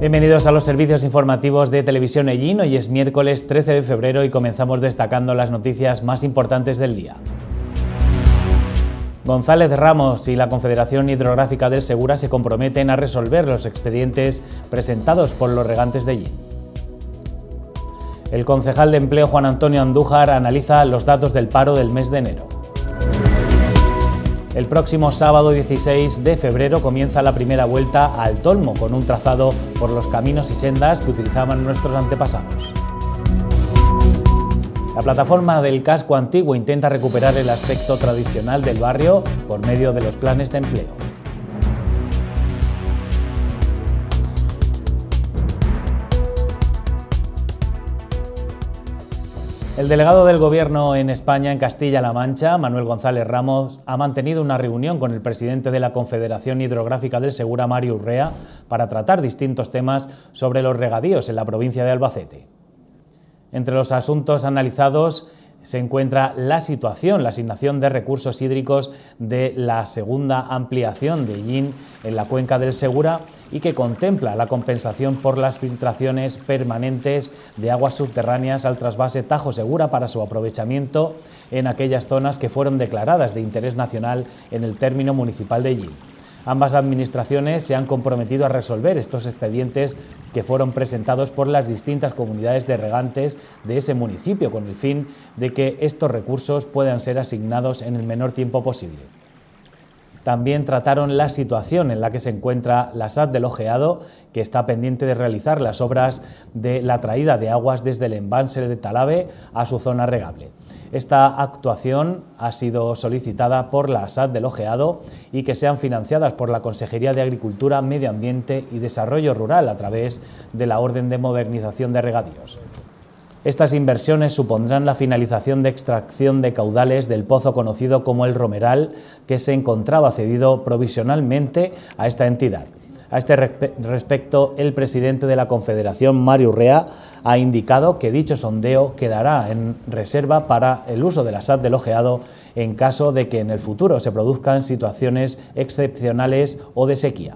Bienvenidos a los servicios informativos de Televisión Ellín. Hoy es miércoles 13 de febrero y comenzamos destacando las noticias más importantes del día. González Ramos y la Confederación Hidrográfica del Segura se comprometen a resolver los expedientes presentados por los regantes de Ellín. El concejal de Empleo Juan Antonio Andújar analiza los datos del paro del mes de enero. El próximo sábado 16 de febrero comienza la primera vuelta al Tolmo, con un trazado por los caminos y sendas que utilizaban nuestros antepasados. La plataforma del casco antiguo intenta recuperar el aspecto tradicional del barrio por medio de los planes de empleo. El delegado del Gobierno en España, en Castilla-La Mancha, Manuel González Ramos, ha mantenido una reunión con el presidente de la Confederación Hidrográfica del Segura, Mario Urrea, para tratar distintos temas sobre los regadíos en la provincia de Albacete. Entre los asuntos analizados se encuentra la situación, la asignación de recursos hídricos de la segunda ampliación de Ellín en la cuenca del Segura y que contempla la compensación por las filtraciones permanentes de aguas subterráneas al trasvase Tajo Segura para su aprovechamiento en aquellas zonas que fueron declaradas de interés nacional en el término municipal de Ellín. Ambas administraciones se han comprometido a resolver estos expedientes que fueron presentados por las distintas comunidades de regantes de ese municipio, con el fin de que estos recursos puedan ser asignados en el menor tiempo posible. También trataron la situación en la que se encuentra la SAT del Ojeado, que está pendiente de realizar las obras de la traída de aguas desde el embalse de Talave a su zona regable. Esta actuación ha sido solicitada por la SAT del Ojeado y que sean financiadas por la Consejería de Agricultura, Medio Ambiente y Desarrollo Rural a través de la Orden de Modernización de Regadíos. Estas inversiones supondrán la finalización de extracción de caudales del pozo conocido como El Romeral, que se encontraba cedido provisionalmente a esta entidad. A este respecto, el presidente de la Confederación, Mario Urrea, ha indicado que dicho sondeo quedará en reserva para el uso de la SAT del Ojeado en caso de que en el futuro se produzcan situaciones excepcionales o de sequía.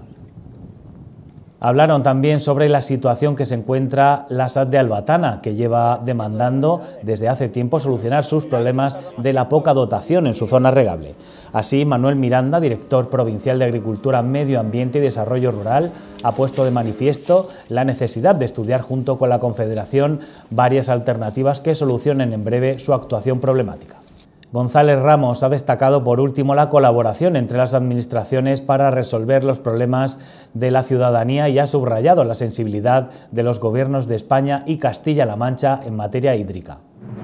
Hablaron también sobre la situación que se encuentra la SAT de Albatana, que lleva demandando desde hace tiempo solucionar sus problemas de la poca dotación en su zona regable. Así, Manuel Miranda, director provincial de Agricultura, Medio Ambiente y Desarrollo Rural, ha puesto de manifiesto la necesidad de estudiar junto con la Confederación varias alternativas que solucionen en breve su actuación problemática. González Ramos ha destacado por último la colaboración entre las administraciones para resolver los problemas de la ciudadanía y ha subrayado la sensibilidad de los gobiernos de España y Castilla-La Mancha en materia hídrica.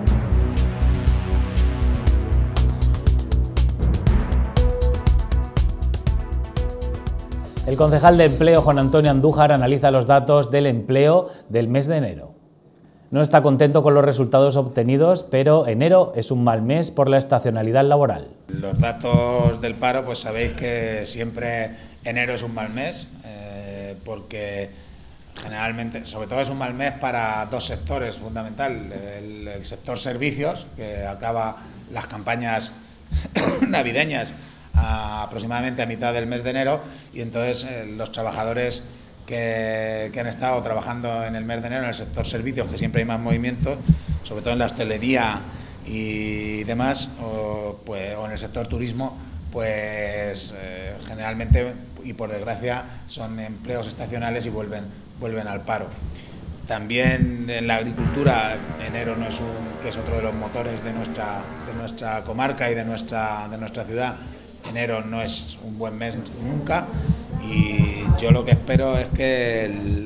El concejal de Empleo, Juan Antonio Andújar, analiza los datos del empleo del mes de enero. No está contento con los resultados obtenidos, pero enero es un mal mes por la estacionalidad laboral. Los datos del paro, pues sabéis que siempre enero es un mal mes, porque generalmente, sobre todo es un mal mes para dos sectores fundamentales. El sector servicios, que acaba las campañas navideñas aproximadamente a mitad del mes de enero, y entonces los trabajadores que han estado trabajando en el mes de enero en el sector servicios, que siempre hay más movimientos, sobre todo en la hostelería y demás, o en el sector turismo, pues generalmente y por desgracia son empleos estacionales y vuelven al paro. También en la agricultura, enero que es otro de los motores de nuestra comarca y de nuestra ciudad, enero no es un buen mes nunca. Y yo lo que espero es que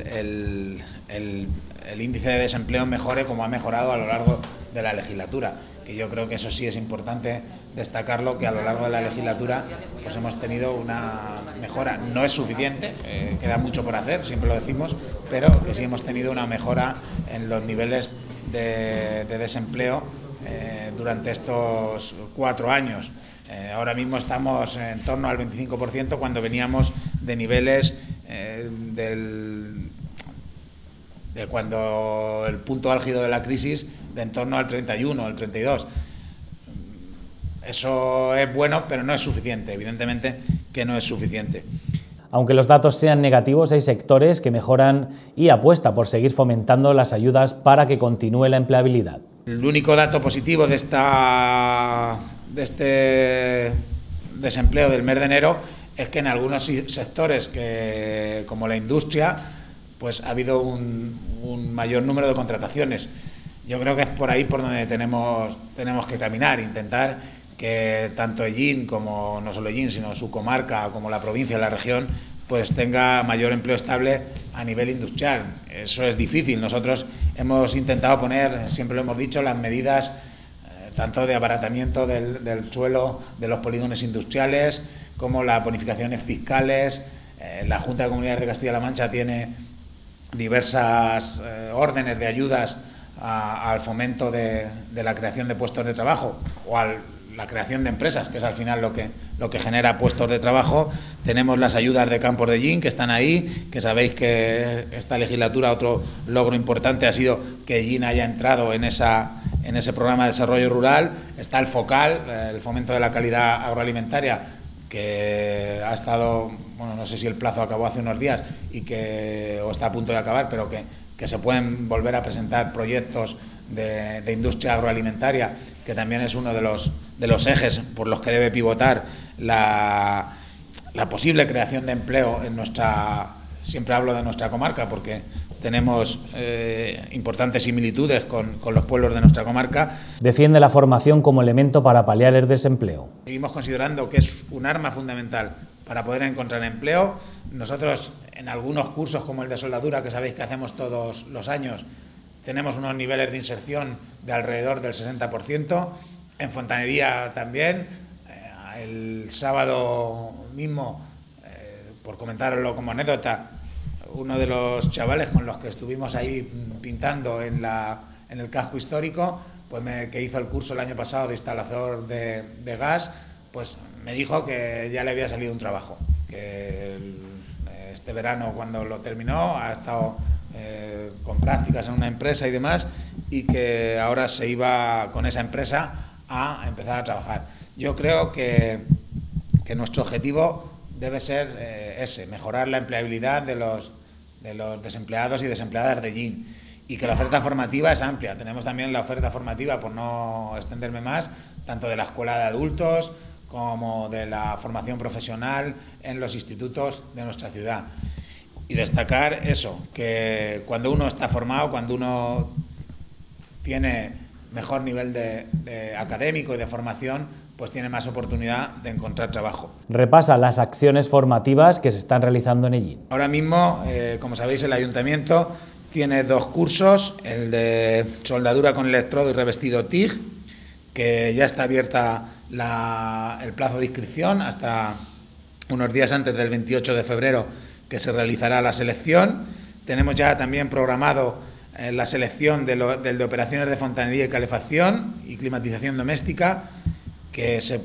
el índice de desempleo mejore como ha mejorado a lo largo de la legislatura, que yo creo que eso sí es importante destacarlo, que a lo largo de la legislatura pues hemos tenido una mejora. No es suficiente, queda mucho por hacer, siempre lo decimos, pero que sí hemos tenido una mejora en los niveles de desempleo durante estos 4 años. Ahora mismo estamos en torno al 25% cuando veníamos de niveles de cuando el punto álgido de la crisis de en torno al 31, al 32. Eso es bueno, pero no es suficiente, evidentemente que no es suficiente. Aunque los datos sean negativos, hay sectores que mejoran y apuesta por seguir fomentando las ayudas para que continúe la empleabilidad. El único dato positivo de este desempleo del mes de enero es que en algunos sectores, como la industria, pues ha habido un mayor número de contrataciones. Yo creo que es por ahí por donde tenemos que caminar, intentar que tanto Ellín, como no solo Ellín, sino su comarca, como la provincia, la región, pues tenga mayor empleo estable a nivel industrial. Eso es difícil. Nosotros hemos intentado poner, siempre lo hemos dicho, las medidas tanto de abaratamiento del suelo de los polígonos industriales, como las bonificaciones fiscales. La Junta de Comunidades de Castilla-La Mancha tiene diversas órdenes de ayudas al fomento de la creación de puestos de trabajo o a la creación de empresas, que es al final lo que genera puestos de trabajo. Tenemos las ayudas de Campos de Ellín, que están ahí, que sabéis que esta legislatura otro logro importante ha sido que Ellín haya entrado en ese programa de desarrollo rural. Está el FOCAL, el fomento de la calidad agroalimentaria, que ha estado, bueno, no sé si el plazo acabó hace unos días o está a punto de acabar, pero que se pueden volver a presentar proyectos de industria agroalimentaria, que también es uno de los ejes por los que debe pivotar la posible creación de empleo en siempre hablo de nuestra comarca, porque tenemos importantes similitudes con los pueblos de nuestra comarca. Defiende la formación como elemento para paliar el desempleo. Seguimos considerando que es un arma fundamental para poder encontrar empleo. Nosotros, en algunos cursos como el de soldadura, que sabéis que hacemos todos los años, tenemos unos niveles de inserción de alrededor del 60%. En fontanería también. El sábado mismo, por comentarlo como anécdota, uno de los chavales con los que estuvimos ahí pintando en el casco histórico, pues que hizo el curso el año pasado de instalador de gas, pues me dijo que ya le había salido un trabajo, que este verano, cuando lo terminó, ha estado con prácticas en una empresa y demás, y que ahora se iba con esa empresa a empezar a trabajar. Yo creo que nuestro objetivo debe ser ese, mejorar la empleabilidad de los desempleados y desempleadas de Ellín, y que la oferta formativa es amplia. Tenemos también la oferta formativa, por no extenderme más, tanto de la escuela de adultos como de la formación profesional en los institutos de nuestra ciudad. Y destacar eso, que cuando uno está formado, cuando uno tiene mejor nivel de académico y de formación, pues tiene más oportunidad de encontrar trabajo. Repasa las acciones formativas que se están realizando en Ellín. Ahora mismo, como sabéis, el Ayuntamiento tiene 2 cursos, el de soldadura con electrodo y revestido TIG, que ya está abierta el plazo de inscripción hasta unos días antes del 28 de febrero, que se realizará la selección. Tenemos ya también programado la selección del de operaciones de fontanería y calefacción y climatización doméstica, que se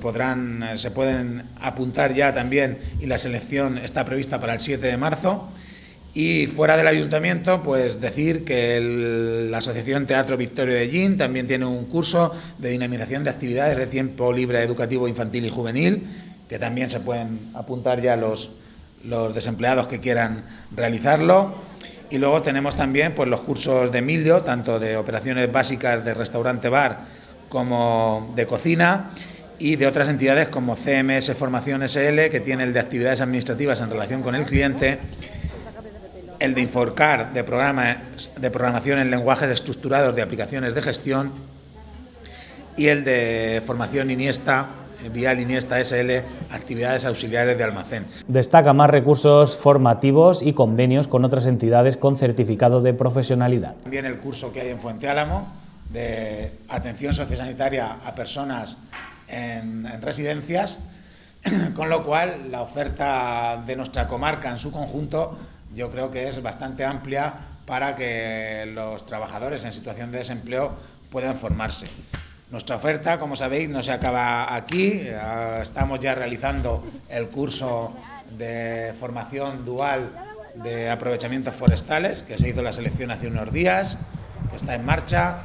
pueden apuntar ya también, y la selección está prevista para el 7 de marzo. Y fuera del ayuntamiento, pues decir que la Asociación Teatro Victorio de Ellín también tiene un curso de dinamización de actividades de tiempo libre educativo infantil y juvenil, que también se pueden apuntar ya los desempleados que quieran realizarlo. Y luego tenemos también pues los cursos de Emilio, tanto de operaciones básicas de restaurante-bar como de cocina, y de otras entidades como CMS Formación SL, que tiene el de actividades administrativas en relación con el cliente, el de Inforcar, de programación en lenguajes estructurados de aplicaciones de gestión, y el de Formación Iniesta, Vial Iniesta SL, actividades auxiliares de almacén. Destaca más recursos formativos y convenios con otras entidades con certificado de profesionalidad. También el curso que hay en Fuente Álamo de atención sociosanitaria a personas en residencias, con lo cual la oferta de nuestra comarca en su conjunto yo creo que es bastante amplia para que los trabajadores en situación de desempleo puedan formarse. Nuestra oferta, como sabéis, no se acaba aquí. Estamos ya realizando el curso de formación dual de aprovechamientos forestales, que se hizo la selección hace unos días, que está en marcha,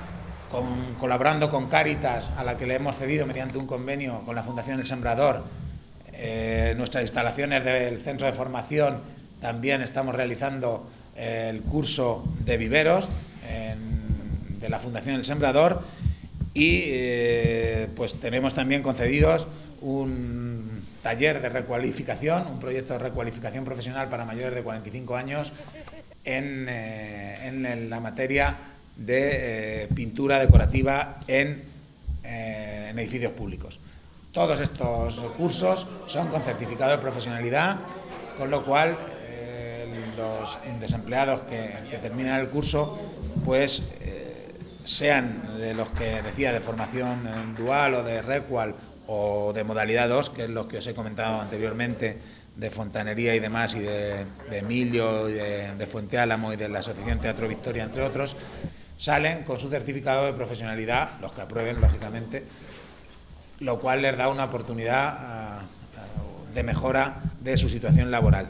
colaborando con Cáritas, a la que le hemos cedido mediante un convenio con la Fundación El Sembrador nuestras instalaciones del centro de formación también estamos realizando el curso de viveros de la Fundación El Sembrador y pues tenemos también concedidos un taller de recualificación, un proyecto de recualificación profesional para mayores de 45 años en la materia de pintura decorativa en edificios públicos. Todos estos cursos son con certificado de profesionalidad, con lo cual los desempleados que terminan el curso, pues sean de los que decía de formación dual o de recual o de modalidad 2, que es lo que os he comentado anteriormente, de fontanería y demás, y de Emilio, y de Fuente Álamo y de la Asociación Teatro Victoria, entre otros, salen con su certificado de profesionalidad, los que aprueben, lógicamente, lo cual les da una oportunidad de mejora de su situación laboral.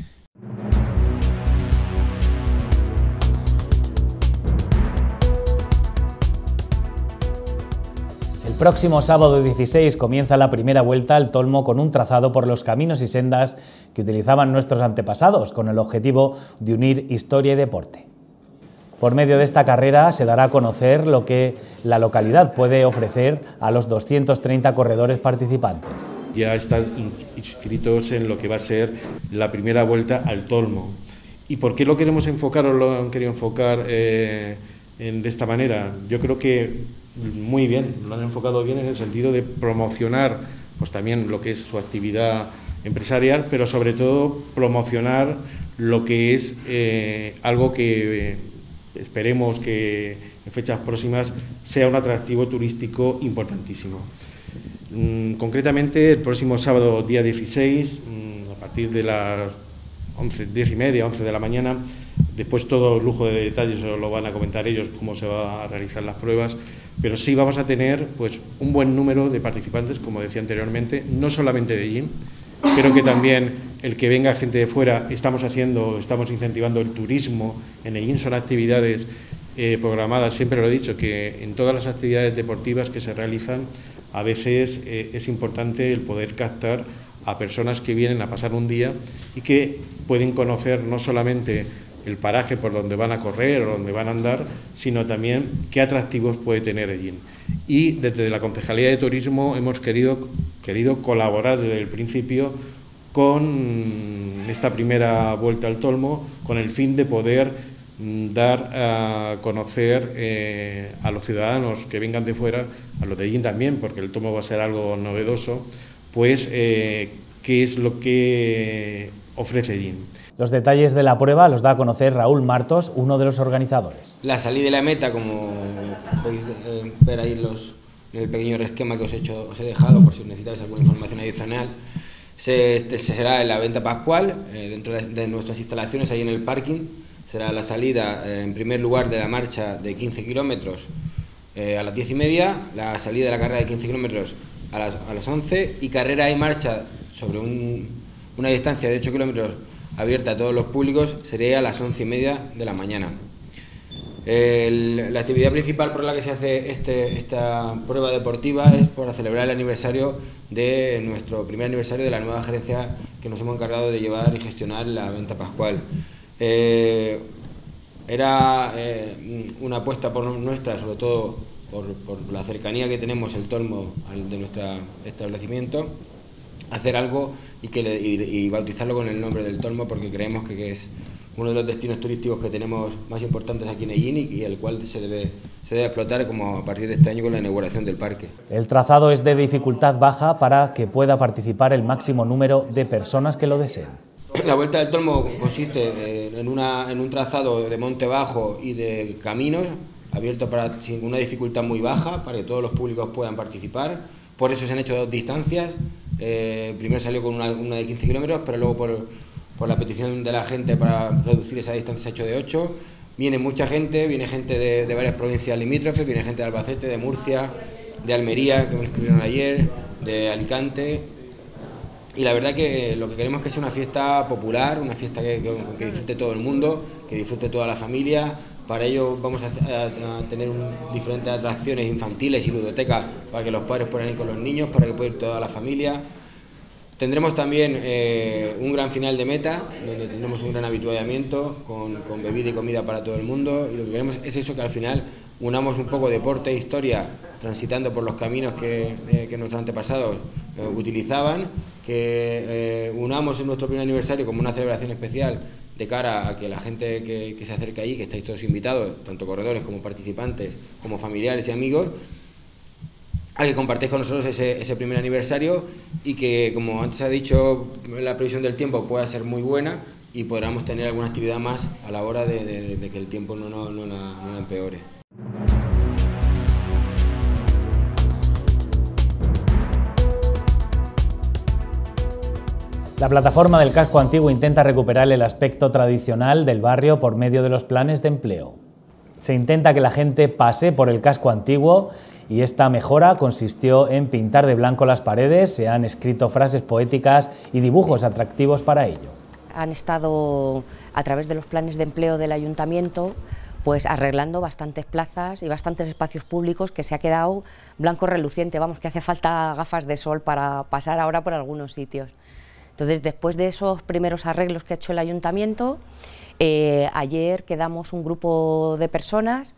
El próximo sábado 16 comienza la primera vuelta al Tolmo con un trazado por los caminos y sendas que utilizaban nuestros antepasados, con el objetivo de unir historia y deporte. Por medio de esta carrera se dará a conocer lo que la localidad puede ofrecer a los 230 corredores participantes. Ya están inscritos en lo que va a ser la primera vuelta al Tolmo. ¿Y por qué lo queremos enfocar o lo han querido enfocar de esta manera? Yo creo que muy bien, lo han enfocado bien en el sentido de promocionar pues también lo que es su actividad empresarial, pero sobre todo promocionar lo que es algo que esperemos que en fechas próximas sea un atractivo turístico importantísimo. Concretamente, el próximo sábado, día 16, a partir de las 10:30, 11 de la mañana, después todo el lujo de detalles lo van a comentar ellos, cómo se van a realizar las pruebas, pero sí vamos a tener pues un buen número de participantes, como decía anteriormente, no solamente de allí, pero que también el que venga gente de fuera, estamos incentivando el turismo en Ellín, son actividades programadas, siempre lo he dicho, que en todas las actividades deportivas que se realizan, a veces es importante el poder captar a personas que vienen a pasar un día y que pueden conocer no solamente el paraje por donde van a correr o donde van a andar, sino también qué atractivos puede tener Ellín. Y desde la Concejalía de Turismo hemos querido colaborar desde el principio con esta primera vuelta al Tolmo, con el fin de poder dar a conocer a los ciudadanos que vengan de fuera, a los de Ellín también, porque el Tolmo va a ser algo novedoso, pues qué es lo que ofrece Ellín. Los detalles de la prueba los da a conocer Raúl Martos, uno de los organizadores. La salida y la meta, como podéis ver ahí en el pequeño esquema que os he dejado, por si necesitáis alguna información adicional, será en la venta pascual, dentro de nuestras instalaciones, ahí en el parking. Será la salida, en primer lugar, de la marcha de 15 kilómetros a las 10:30, la salida de la carrera de 15 kilómetros a las 11 y carrera y marcha sobre una distancia de 8 kilómetros abierta a todos los públicos sería a las 11:30 de la mañana. La actividad principal por la que se hace esta prueba deportiva es para celebrar el aniversario de nuestro primer aniversario de la nueva gerencia que nos hemos encargado de llevar y gestionar la venta pascual. Era una apuesta por nuestra, sobre todo por la cercanía que tenemos el Tolmo de nuestro establecimiento, hacer algo y bautizarlo con el nombre del Tolmo, porque creemos que es uno de los destinos turísticos que tenemos más importantes aquí en Ellín y el cual se debe explotar como a partir de este año con la inauguración del parque. El trazado es de dificultad baja para que pueda participar el máximo número de personas que lo deseen. La Vuelta del Tolmo consiste en un trazado de monte bajo y de caminos abierto sin una dificultad muy baja para que todos los públicos puedan participar. Por eso se han hecho dos distancias. Primero salió con una de 15 kilómetros, pero luego por la petición de la gente para reducir esa distancia se ha hecho de 8. Viene mucha gente, viene gente de varias provincias limítrofes, viene gente de Albacete, de Murcia, de Almería, que me escribieron ayer, de Alicante. Y la verdad que lo que queremos es que sea una fiesta popular, una fiesta que disfrute todo el mundo, que disfrute toda la familia. Para ello vamos a tener diferentes atracciones infantiles y ludotecas para que los padres puedan ir con los niños, para que pueda ir toda la familia. Tendremos también un gran final de meta, donde tendremos un gran habituallamiento con bebida y comida para todo el mundo, y lo que queremos es eso, que al final unamos un poco deporte e historia, transitando por los caminos que nuestros antepasados utilizaban, que unamos en nuestro primer aniversario como una celebración especial de cara a que la gente que se acerque allí, que estáis todos invitados, tanto corredores como participantes, como familiares y amigos, a que compartáis con nosotros ese primer aniversario, y que, como antes ha dicho, la previsión del tiempo pueda ser muy buena y podamos tener alguna actividad más a la hora de que el tiempo no la empeore. La plataforma del casco antiguo intenta recuperar el aspecto tradicional del barrio por medio de los planes de empleo. Se intenta que la gente pase por el casco antiguo, y esta mejora consistió en pintar de blanco las paredes, se han escrito frases poéticas y dibujos atractivos para ello. Han estado, a través de los planes de empleo del ayuntamiento, pues arreglando bastantes plazas y bastantes espacios públicos, que se ha quedado blanco reluciente, vamos, que hace falta gafas de sol para pasar ahora por algunos sitios. Entonces, después de esos primeros arreglos que ha hecho el ayuntamiento, ayer quedamos un grupo de personas,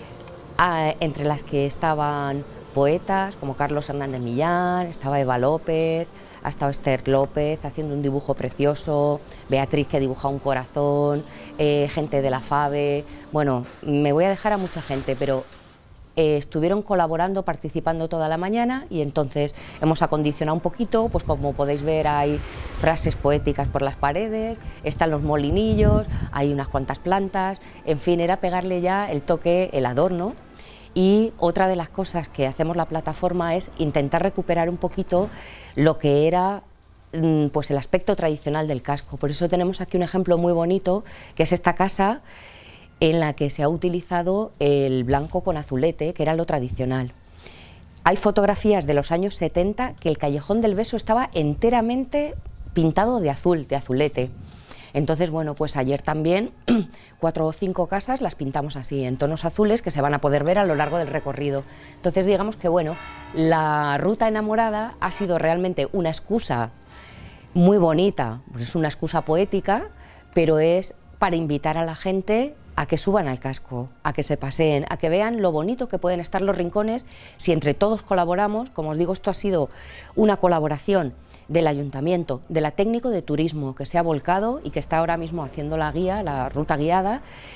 entre las que estaban poetas como Carlos Hernández Millán, estaba Eva López, ha estado Esther López haciendo un dibujo precioso, Beatriz, que dibuja un corazón, gente de la FABE. Bueno, me voy a dejar a mucha gente, pero estuvieron colaborando, participando toda la mañana, y entonces hemos acondicionado un poquito, pues como podéis ver hay frases poéticas por las paredes, están los molinillos, hay unas cuantas plantas, en fin, era pegarle ya el toque, el adorno. Y otra de las cosas que hacemos la plataforma es intentar recuperar un poquito lo que era pues el aspecto tradicional del casco. Por eso tenemos aquí un ejemplo muy bonito, que es esta casa en la que se ha utilizado el blanco con azulete, que era lo tradicional. Hay fotografías de los años 70 que el Callejón del Beso estaba enteramente pintado de azul, de azulete. Entonces, bueno, pues ayer también 4 o 5 casas las pintamos así, en tonos azules, que se van a poder ver a lo largo del recorrido. Entonces, digamos que, bueno, la ruta enamorada ha sido realmente una excusa muy bonita, pues es una excusa poética, pero es para invitar a la gente a que suban al casco, a que se paseen, a que vean lo bonito que pueden estar los rincones si entre todos colaboramos. Como os digo, esto ha sido una colaboración del ayuntamiento, de la técnico de turismo, que se ha volcado y que está ahora mismo haciendo la guía, la ruta guiada,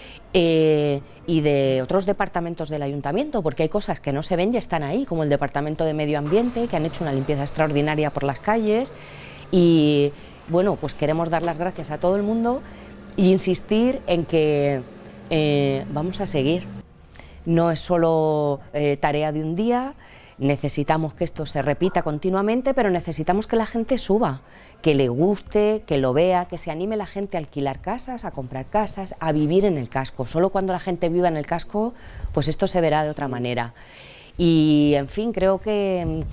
y de otros departamentos del ayuntamiento, porque hay cosas que no se ven y están ahí, como el departamento de medio ambiente, que han hecho una limpieza extraordinaria por las calles. Y bueno, pues queremos dar las gracias a todo el mundo y insistir en que vamos a seguir. No es solo tarea de un día. Necesitamos que esto se repita continuamente, pero necesitamos que la gente suba, que le guste, que lo vea, que se anime la gente a alquilar casas, a comprar casas, a vivir en el casco. Solo cuando la gente viva en el casco, pues esto se verá de otra manera. Y, en fin, creo que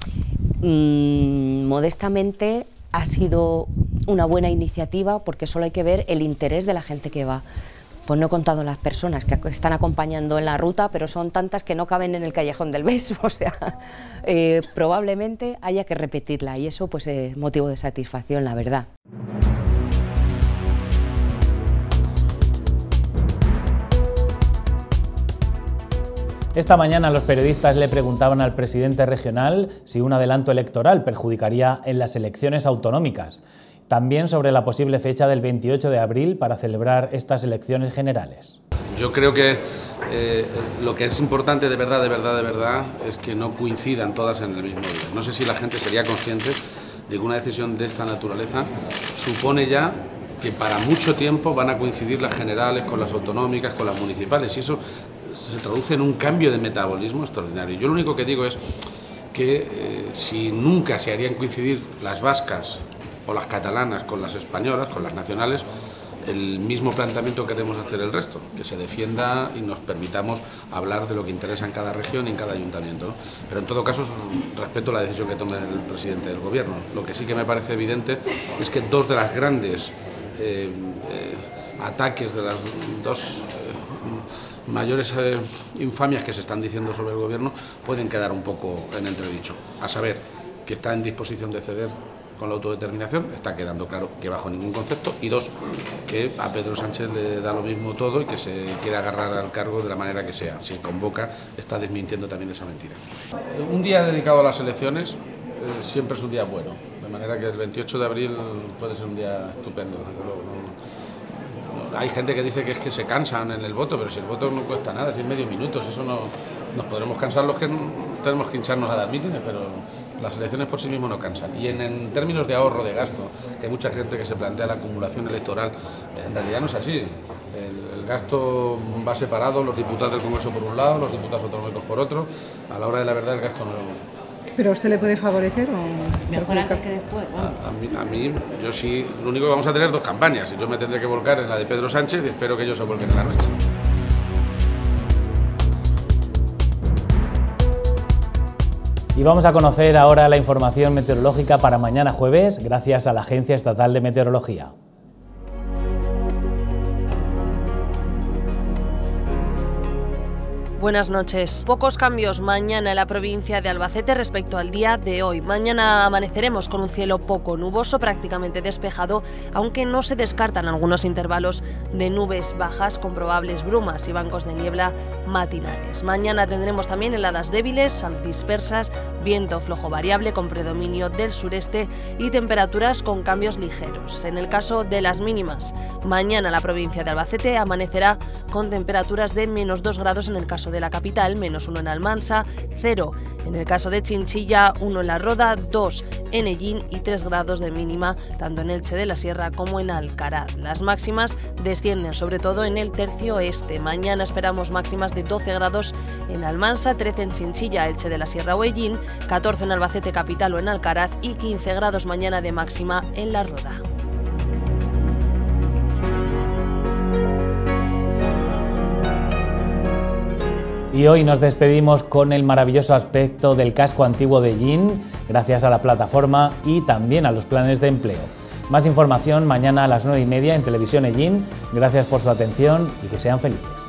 modestamente ha sido una buena iniciativa, porque solo hay que ver el interés de la gente que va. Pues no he contado las personas que están acompañando en la ruta, pero son tantas que no caben en el Callejón del Beso, o sea, probablemente haya que repetirla, y eso pues es motivo de satisfacción, la verdad. Esta mañana los periodistas le preguntaban al presidente regional si un adelanto electoral perjudicaría en las elecciones autonómicas. También sobre la posible fecha del 28 de abril para celebrar estas elecciones generales. Yo creo que lo que es importante de verdad, es que no coincidan todas en el mismo día. No sé si la gente sería consciente de que una decisión de esta naturaleza supone ya que para mucho tiempo van a coincidir las generales con las autonómicas, con las municipales, y eso se traduce en un cambio de metabolismo extraordinario. Yo lo único que digo es que si nunca se harían coincidir las vascas o las catalanas con las españolas, con las nacionales, el mismo planteamiento queremos hacer el resto, que se defienda y nos permitamos hablar de lo que interesa en cada región y en cada ayuntamiento, ¿no? Pero en todo caso respeto la decisión que tome el presidente del gobierno. Lo que sí que me parece evidente es que dos de las grandes ataques, de las dos mayores infamias que se están diciendo sobre el gobierno pueden quedar un poco en entredicho, a saber, que está en disposición de ceder con la autodeterminación, está quedando claro que bajo ningún concepto, y dos, que a Pedro Sánchez le da lo mismo todo y que se quiere agarrar al cargo de la manera que sea. Si convoca, está desmintiendo también esa mentira. Un día dedicado a las elecciones siempre es un día bueno, de manera que el 28 de abril puede ser un día estupendo. Hay gente que dice que es que se cansan en el voto, pero si el voto no cuesta nada, si es medio minuto, eso no, nos podremos cansar los que tenemos que hincharnos a dar mítines, pero las elecciones por sí mismas no cansan. Y en términos de ahorro de gasto, que hay mucha gente que se plantea la acumulación electoral, en realidad no es así. El gasto va separado, los diputados del Congreso por un lado, los diputados autonómicos por otro. A la hora de la verdad el gasto no... ¿Pero a usted le puede favorecer o...? Mejor antes que después. A mí, yo sí, lo único que vamos a tener dos campañas, y yo me tendré que volcar en la de Pedro Sánchez y espero que ellos se vuelquen en la nuestra. Y vamos a conocer ahora la información meteorológica para mañana jueves, gracias a la Agencia Estatal de Meteorología. Buenas noches. Pocos cambios mañana en la provincia de Albacete respecto al día de hoy. Mañana amaneceremos con un cielo poco nuboso, prácticamente despejado, aunque no se descartan algunos intervalos de nubes bajas con probables brumas y bancos de niebla matinales. Mañana tendremos también heladas débiles, dispersas, viento flojo variable con predominio del sureste y temperaturas con cambios ligeros. En el caso de las mínimas, mañana la provincia de Albacete amanecerá con temperaturas de -2 grados en el caso de la capital, -1 en Almansa, 0 en el caso de Chinchilla, 1 en La Roda, 2 en Ellín y 3 grados de mínima tanto en Elche de la Sierra como en Alcaraz. Las máximas descienden sobre todo en el tercio este. Mañana esperamos máximas de 12 grados en Almansa, 13 en Chinchilla, Elche de la Sierra o Ellín, 14 en Albacete capital o en Alcaraz y 15 grados mañana de máxima en La Roda. Y hoy nos despedimos con el maravilloso aspecto del casco antiguo de Ellín, gracias a la plataforma y también a los planes de empleo. Más información mañana a las 9:30 en Televisión Ellín. Gracias por su atención y que sean felices.